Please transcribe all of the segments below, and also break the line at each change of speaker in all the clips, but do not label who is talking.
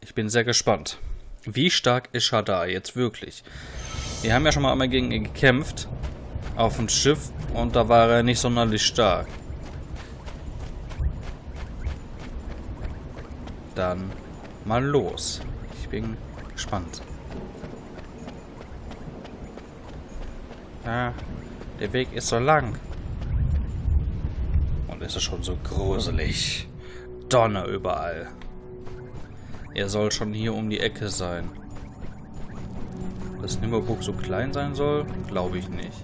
Ich bin sehr gespannt. Wie stark ist Shadar jetzt wirklich? Wir haben ja schon mal einmal gegen ihn gekämpft. Auf dem Schiff. Und da war er nicht sonderlich stark. Dann mal los. Ich bin gespannt. Ja, der Weg ist so lang. Und es ist schon so gruselig. Donner überall. Er soll schon hier um die Ecke sein. Dass Nimmerburg so klein sein soll, glaube ich nicht.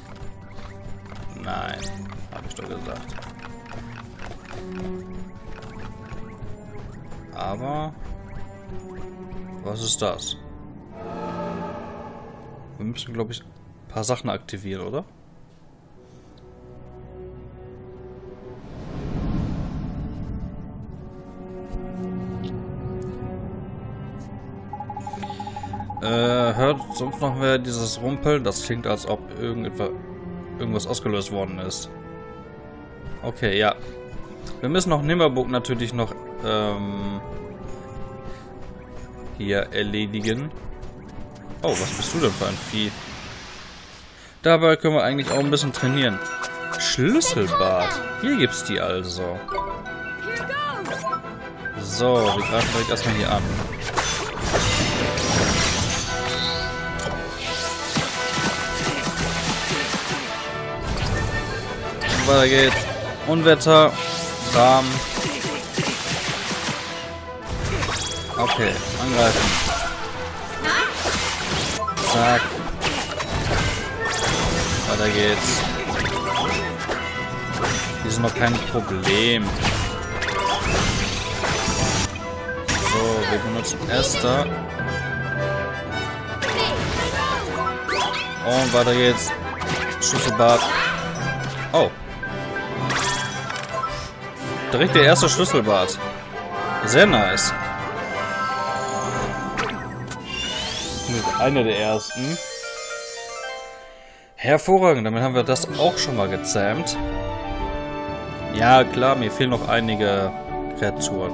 Nein, habe ich doch gesagt. Aber was ist das? Wir müssen, glaube ich, ein paar Sachen aktivieren, oder? Hört sonst noch wer dieses Rumpeln? Das klingt, als ob irgendwas ausgelöst worden ist. Okay, ja. Wir müssen noch Nimmerburg natürlich noch hier erledigen. Oh, was bist du denn für ein Vieh? Dabei können wir eigentlich auch ein bisschen trainieren. Schlüsselbad. Hier gibt's die also. So, wir greifen direkt erstmal hier an. Weiter geht's. Unwetter. Bam. Okay, angreifen. Zack. Weiter geht's. Die sind noch kein Problem. So, wir benutzen Esther. Und weiter geht's. Schlüsselbad. Oh. Direkt der erste Schlüsselbad. Sehr nice. Einer der ersten. Hervorragend, damit haben wir das auch schon mal gezähmt. Ja, klar, mir fehlen noch einige Kreaturen.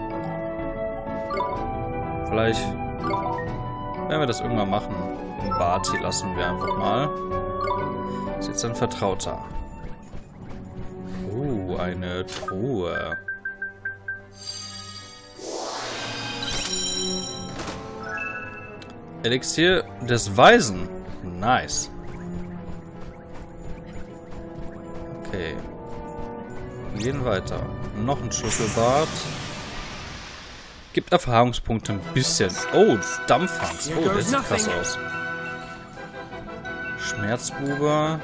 Vielleicht werden wir das irgendwann machen. Den Bart hier lassen wir einfach mal. Das ist jetzt ein Vertrauter. Eine Truhe. Elixier des Weisen. Nice. Okay. Wir gehen weiter. Noch ein Schlüsselbad. Gibt Erfahrungspunkte ein bisschen. Oh, Dampfhans. Oh, der sieht krass aus. Schmerzbuber.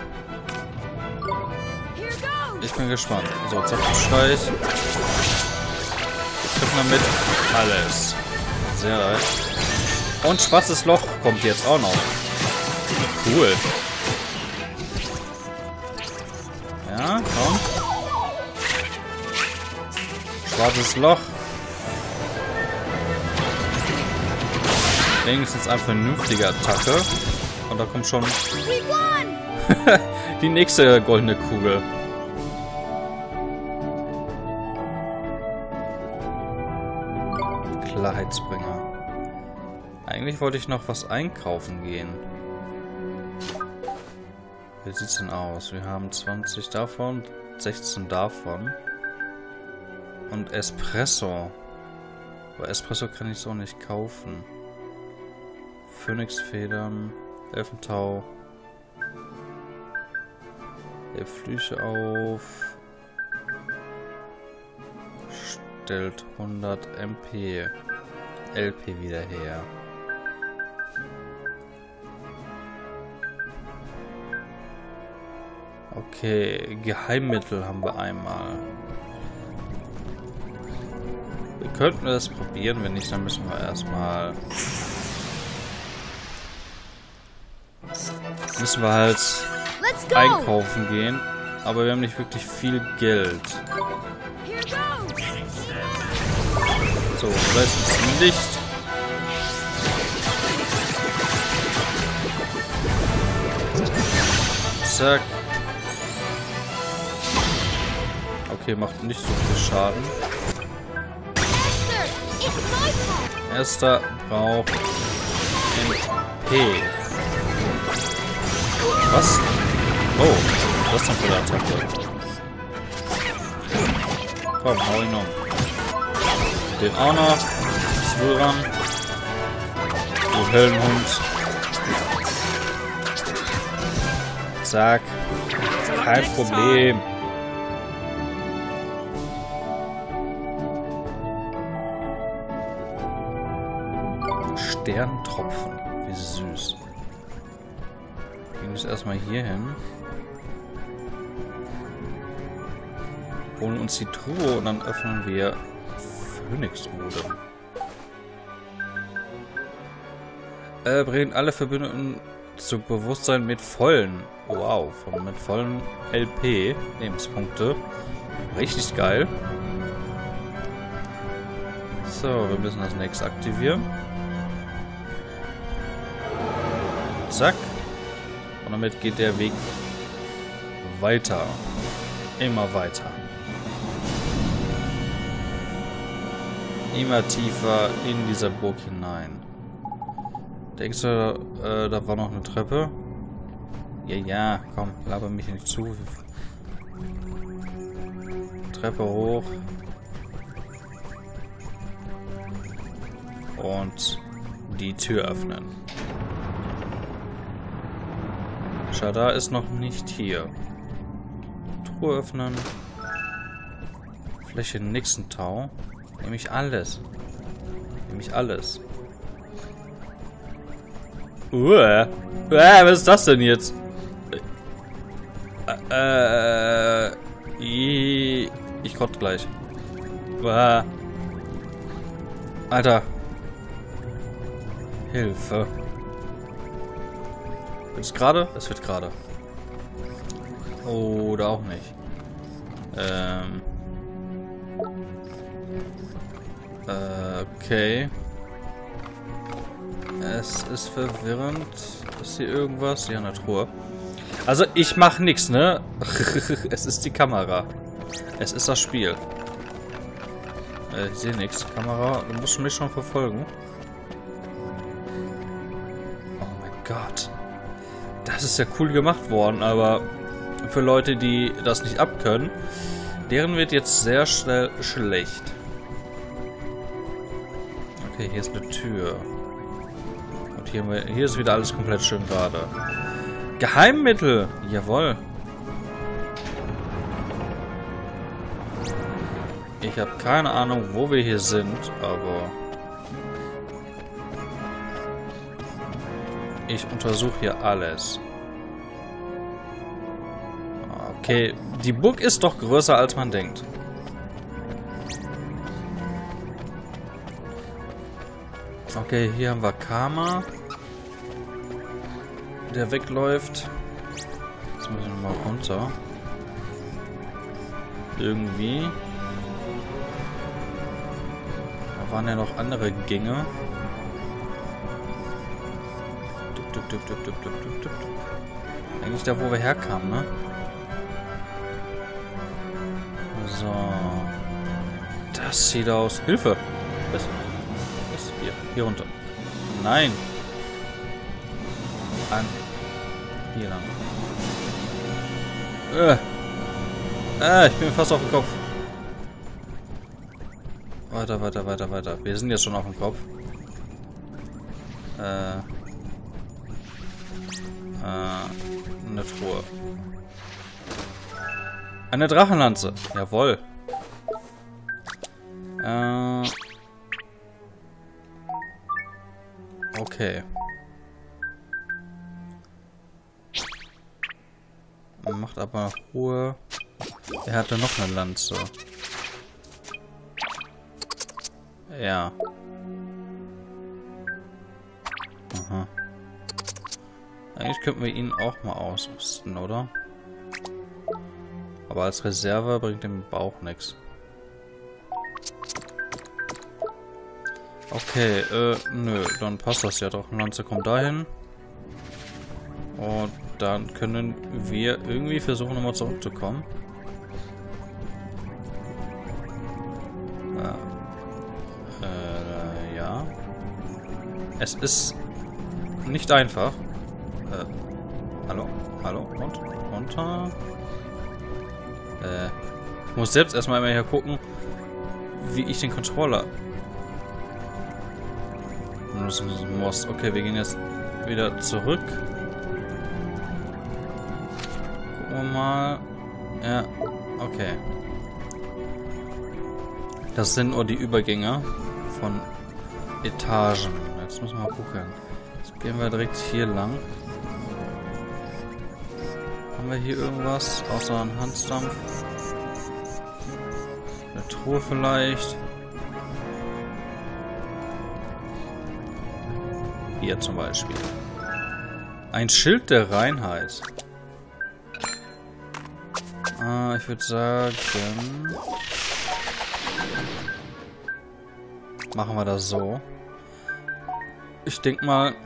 Ich bin gespannt. So, Zapfenstreich. Wir treffen damit alles. Sehr leicht. Und schwarzes Loch kommt jetzt auch noch. Cool. Ja, komm. Schwarzes Loch. Wenigstens eine vernünftige Attacke. Und da kommt schon die nächste goldene Kugel. Klarheitsbringer. Eigentlich wollte ich noch was einkaufen gehen. Wie sieht's denn aus? Wir haben 20 davon, 16 davon. Und Espresso. Aber Espresso kann ich so nicht kaufen. Phönixfedern, Elfentau. Der Flüche auf. Stellt 100 MP. LP wieder her. Okay, Geheimmittel haben wir einmal. Wir könnten das probieren, wenn nicht, dann müssen wir erstmal... Müssen wir halt einkaufen gehen. Aber wir haben nicht wirklich viel Geld. So, da ist das Licht. Zack. Okay, macht nicht so viel Schaden. Erster braucht MP. Was? Oh, was ist denn für eine Attacke? Komm, hau ihn um. Den auch noch. Bist du dran? Du Höllenhund. Zack. Kein Problem. Sterntropfen. Wie süß. Gehen wir erstmal hier hin. Holen uns die Truhe und dann öffnen wir Phönixrudel. Bringen alle Verbündeten zu Bewusstsein mit vollen. Wow, mit vollen LP. Lebenspunkte. Richtig geil. So, wir müssen das nächste aktivieren. Zack. Und damit geht der Weg weiter. Immer weiter. Immer tiefer in dieser Burg hinein. Denkst du, da war noch eine Treppe? Ja, komm, laber mich nicht zu. Treppe hoch. Und die Tür öffnen. Shadar ist noch nicht hier. Truhe öffnen. Fläche Nixentau. Nehme ich alles. Was ist das denn jetzt? Ich kotze gleich. Alter. Hilfe. Wird es gerade? Es wird gerade. Oder auch nicht. Okay. Es ist verwirrend. Ist hier irgendwas? Ja, eine Truhe. Also, ich mache nichts, ne? Es ist die Kamera. Es ist das Spiel. Ich sehe nichts. Kamera, du musst mich schon verfolgen. Oh mein Gott. Das ist ja cool gemacht worden, aber für Leute, die das nicht abkönnen, deren wird jetzt sehr schnell schlecht. Okay, hier ist eine Tür. Und hier ist wieder alles komplett schön gerade. Geheimmittel! Jawohl. Ich habe keine Ahnung, wo wir hier sind, aber ich untersuche hier alles. Okay, die Burg ist doch größer, als man denkt. Okay, hier haben wir Karma, der wegläuft. Jetzt müssen wir mal runter. Irgendwie. Da waren ja noch andere Gänge. Eigentlich da, wo wir herkamen, ne? So. Das sieht aus. Hilfe! Was? Hier runter. Nein! Hier lang. Ich bin fast auf dem Kopf. Weiter. Wir sind jetzt schon auf dem Kopf. Eine Truhe. Eine Drachenlanze. Jawohl. Okay. Macht aber Ruhe. Er hatte noch eine Lanze. Ja. Aha. Eigentlich könnten wir ihn auch mal ausrüsten, oder? Aber als Reserve bringt dem Bauch nichts. Okay, nö, dann passt das ja doch. Lanze kommt dahin. Und dann können wir irgendwie versuchen, nochmal zurückzukommen. Es ist nicht einfach. Hallo? Hallo? Und? Runter? Ich muss selbst erstmal immer hier gucken, wie ich den Controller nutzen muss. Okay, wir gehen jetzt wieder zurück. Gucken wir mal. Ja, okay. Das sind nur die Übergänge von Etagen. Jetzt müssen wir mal gucken. Jetzt gehen wir direkt hier lang. Haben wir hier irgendwas außer einen Handstampf? Eine Truhe vielleicht? Hier zum Beispiel. Ein Schild der Reinheit. Ich würde sagen... Machen wir das so. Ich denke mal...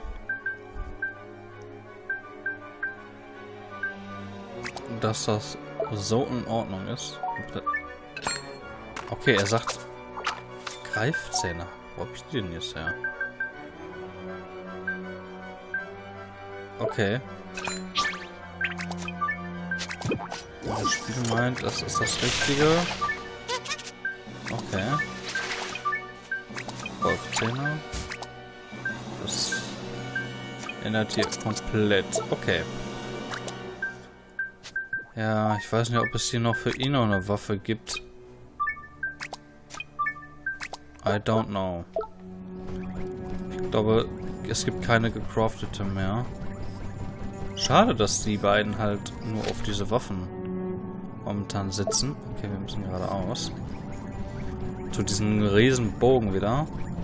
dass das so in Ordnung ist. Okay, er sagt... Greifzähne. Wo hab ich die denn jetzt her? Okay. Das Spiel meint, das ist das Richtige. Okay. Golfzähne. Das ändert hier komplett. Okay. Ja, ich weiß nicht, ob es hier noch für ihn noch eine Waffe gibt. I don't know. Ich glaube, es gibt keine gecraftete mehr. Schade, dass die beiden halt nur auf diese Waffen momentan sitzen. Okay, wir müssen geradeaus. Zu diesem riesen Bogen wieder.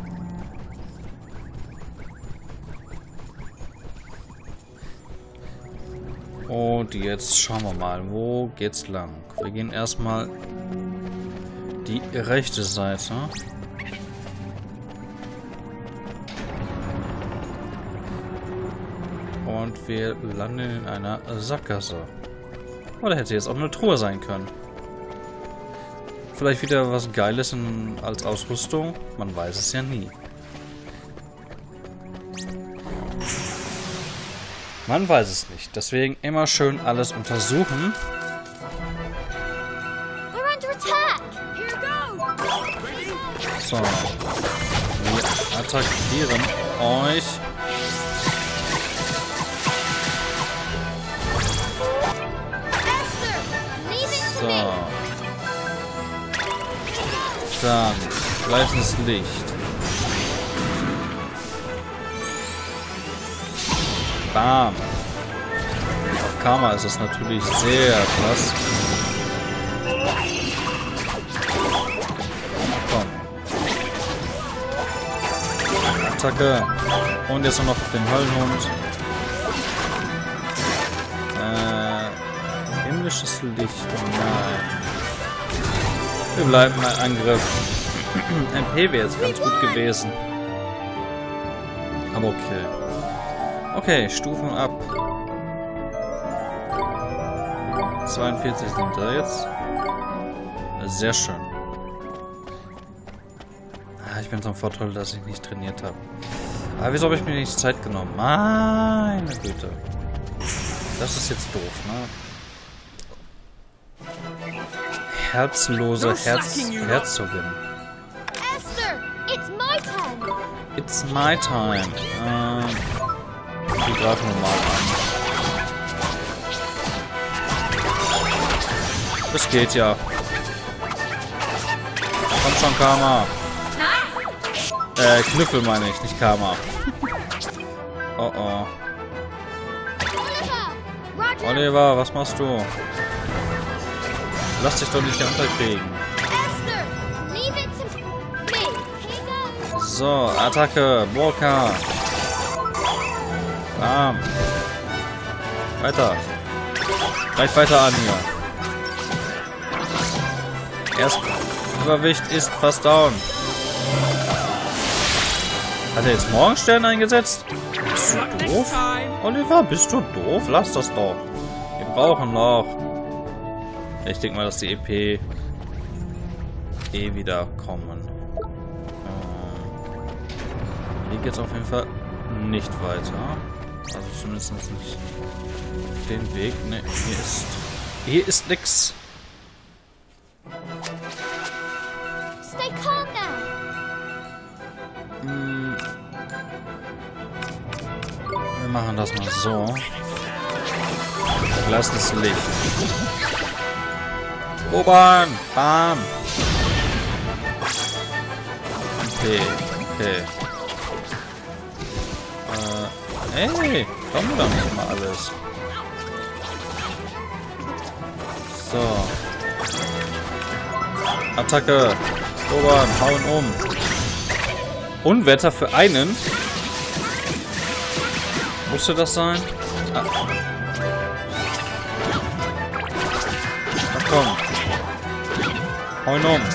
Und jetzt schauen wir mal, wo geht's lang? Wir gehen erstmal die rechte Seite. Und wir landen in einer Sackgasse. Oder hätte jetzt auch eine Truhe sein können. Vielleicht wieder was Geiles als Ausrüstung. Man weiß es ja nie. Man weiß es nicht. Deswegen immer schön alles untersuchen. So. Wir attackieren euch. So. Dann gleichendes Licht. Bam. Auf Karma ist es natürlich sehr krass. Komm. Attacke. Und jetzt noch den Höllenhund. Himmlisches Licht. Oh nein. Wir bleiben bei Angriff. MP wäre jetzt ganz gut gewesen. Aber okay. Okay, Stufen ab. 42 sind da jetzt. Sehr schön. Ich bin so ein Vorteil, dass ich nicht trainiert habe. Aber wieso habe ich mir nicht Zeit genommen? Meine Güte. Das ist jetzt doof, ne? Herzlose Herzogin. It's my time. Die greifen wir mal an. Das geht ja. Komm schon, Karma. Knüffel meine ich, nicht Karma. Oh oh. Oliver, was machst du? Lass dich doch nicht unterkriegen. So, Attacke, Walker. Bam. Weiter. Gleich weiter an hier. Erst Überwicht ist fast down. Hat er jetzt Morgenstern eingesetzt? Bist du doof? Oliver, bist du doof? Lass das doch. Wir brauchen noch. Ich denke mal, dass die EP wieder kommen. Hier geht es auf jeden Fall nicht weiter. Also zumindest nicht den Weg. Ne, hier ist nix.
Stay calm now.
Wir machen das mal so. Wir lassen das Licht. Oban! Bam! Okay, okay. Hey, kommen wir doch nicht mal alles. So. Attacke. Oban, hauen um. Unwetter für einen. Musste das sein? Ah. Na komm. Hauen um.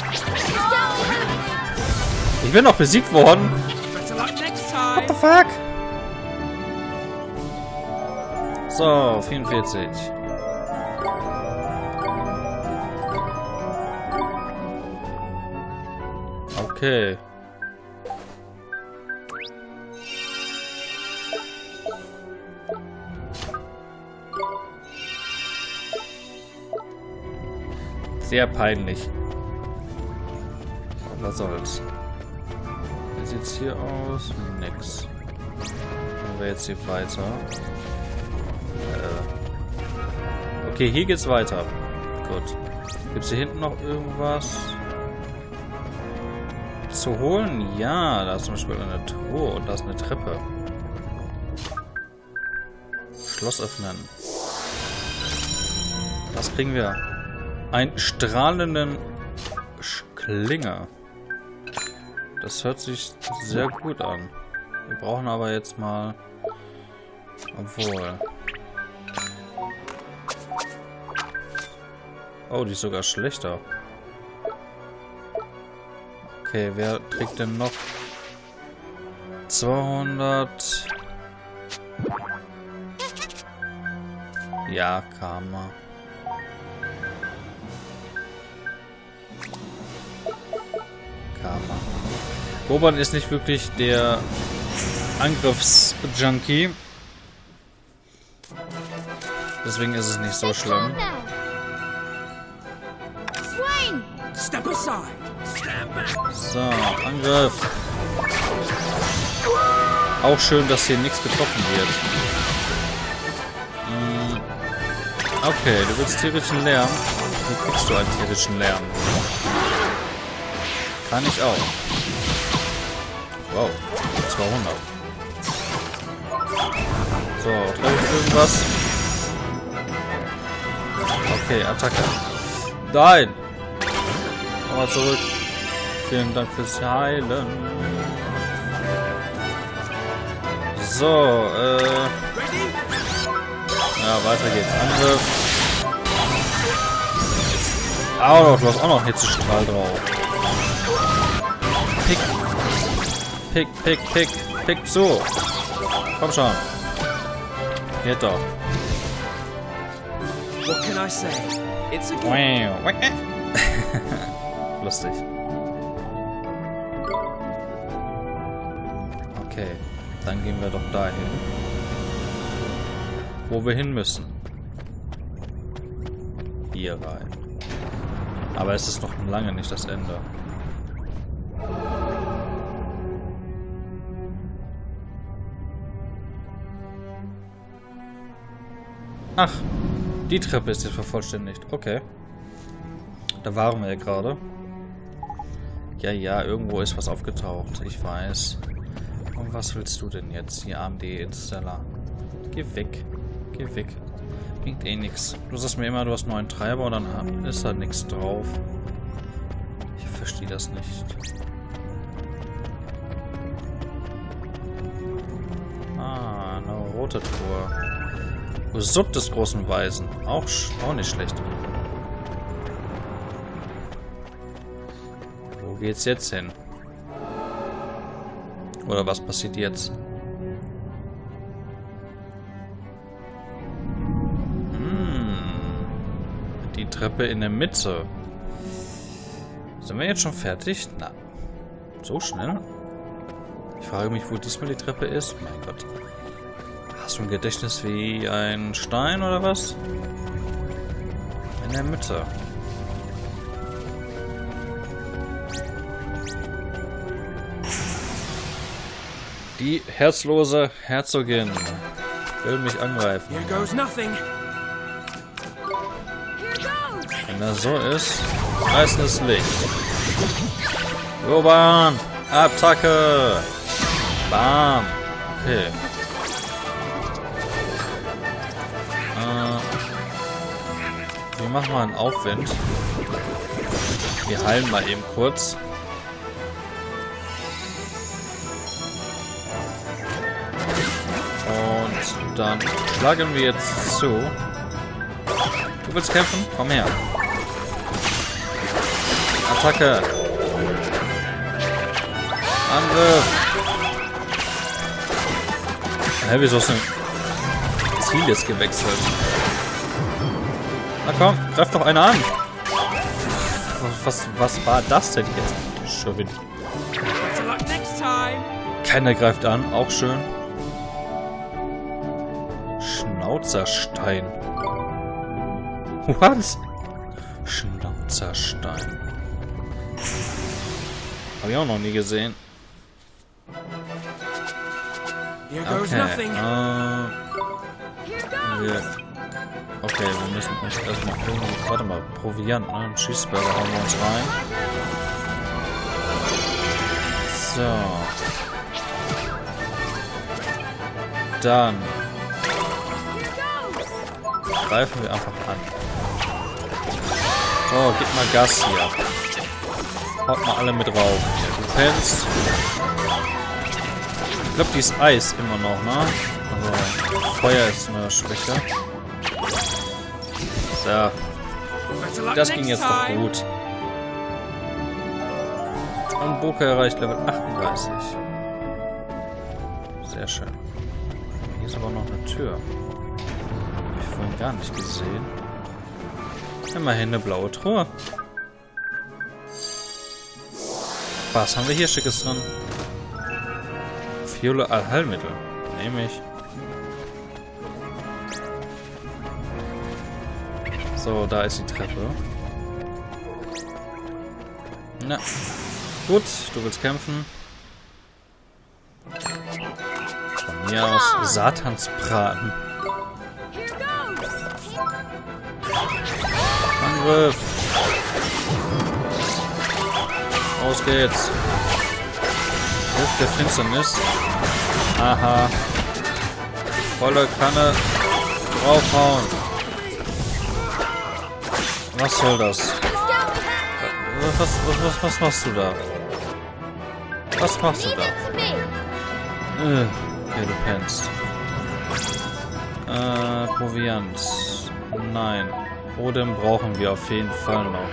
Ich bin noch besiegt worden. What the fuck? So, 44. Okay. Sehr peinlich. Was soll's. Wie sieht's hier aus? Nix. Gehen wir jetzt hier weiter. Okay, hier geht's weiter. Gut. Gibt's hier hinten noch irgendwas zu holen? Ja, da ist zum Beispiel eine Truhe und da ist eine Treppe. Schloss öffnen. Was kriegen wir? Einen strahlenden Klinger. Das hört sich sehr gut an. Wir brauchen aber jetzt mal... Obwohl... Oh, die ist sogar schlechter. Okay, wer trägt denn noch? 200... Ja, Karma. Boban ist nicht wirklich der Angriffsjunkie. Deswegen ist es nicht so schlimm. So, Angriff. Auch schön, dass hier nichts getroffen wird. Okay, du willst tierischen Lärm. Wie kriegst du einen tierischen Lärm? Kann ich auch. Wow, 200. So, treffe ich irgendwas? Okay, Attacke. Nein! Nochmal zurück. Vielen Dank fürs Heilen. So, ja, weiter geht's. Angriff. Oh, du hast auch noch Hitzestrahl drauf. Pick. Pick, pick, pick. Pick zu. Komm schon. Geht doch.
What can I say? It's a
Lustig. Okay, dann gehen wir doch dahin, wo wir hin müssen. Hier rein. Aber es ist noch lange nicht das Ende. Ach, die Treppe ist jetzt vervollständigt. Okay. Da waren wir ja gerade. Ja, ja, irgendwo ist was aufgetaucht. Ich weiß. Und was willst du denn jetzt, hier AMD-Installer? Geh weg. Geh weg. Bringt eh nichts. Du sagst mir immer, du hast nur einen Treiber und dann ist da nichts drauf. Ich verstehe das nicht. Ah, eine rote Truhe. Sub des großen Weisen. Auch nicht schlecht. Wo geht's jetzt hin? Oder was passiert jetzt? Die Treppe in der Mitte. Sind wir jetzt schon fertig? Na, so schnell? Ich frage mich, wo diesmal die Treppe ist. Mein Gott. Hast du ein Gedächtnis wie ein Stein oder was? In der Mitte. Die herzlose Herzogin will mich angreifen.
Here goes nothing.
Wenn das so ist, reißendes Licht. Urban! Attacke! Bam! Okay. Wir machen mal einen Aufwind. Wir heilen mal eben kurz. Und dann schlagen wir jetzt zu. Du willst kämpfen? Komm her. Attacke. Angriff. Hä, wieso ist denn Ziel jetzt gewechselt? Na komm, greif doch einer an. Was war das denn jetzt? Schon wieder. Keiner greift an, auch schön. Schnauzerstein. Was? Schnauzerstein. Hab ich auch noch nie gesehen. Okay. Okay, wir müssen uns erstmal irgendwie... Warte mal, Proviant, ne? Ein Schießberger hauen wir uns rein. So. Dann greifen wir einfach an. So, gib mal Gas hier. Haut mal alle mit drauf. Du pennst. Ich glaube, die ist Eis immer noch, ne? Also, Feuer ist eine Schwäche. So. Das ging jetzt doch gut. Und Boka erreicht Level 38. Sehr schön. Hier ist aber noch eine Tür. Habe ich vorhin gar nicht gesehen. Immerhin eine blaue Truhe. Was haben wir hier Schickes drin? Fiole Allheilmittel. Nehme ich. So, da ist die Treppe. Na. Gut, du willst kämpfen. Von mir aus Satansbraten. Angriff. Los geht's. Ruf der Finsternis. Aha. Volle Kanne draufhauen. Was soll das? Was machst du da? Was machst du da? Okay, du pennst. Proviant. Nein. Odem brauchen wir auf jeden Fall noch.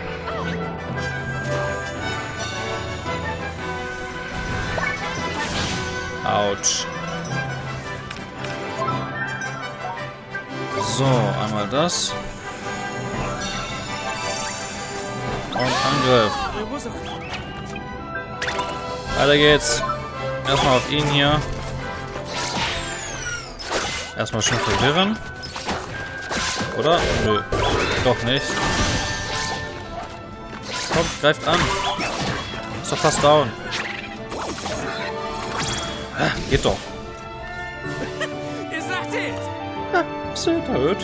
Autsch. So, einmal das. Und Angriff. Weiter geht's. Erstmal auf ihn hier. Erstmal schön verwirren. Oder? Nö. Doch nicht. Kommt, greift an. Ist doch fast down. Ah, geht doch. Ja, ist erhöht.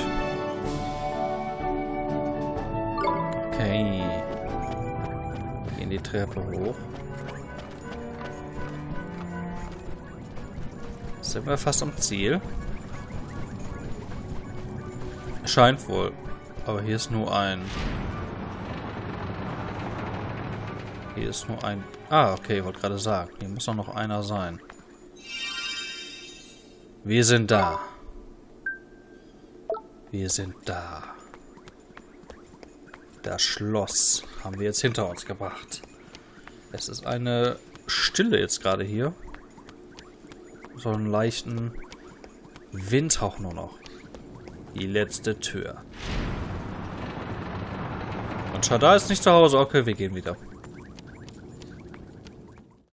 Okay. Gehen die Treppe hoch. Sind wir fast am Ziel? Scheint wohl. Aber hier ist nur ein... Hier ist nur ein... Ah, okay, ich wollte gerade sagen. Hier muss doch noch einer sein. Wir sind da. Wir sind da. Das Schloss haben wir jetzt hinter uns gebracht. Es ist eine Stille jetzt gerade hier. So einen leichten Windhauch nur noch. Die letzte Tür. Und Shadar ist nicht zu Hause. Okay, wir gehen wieder.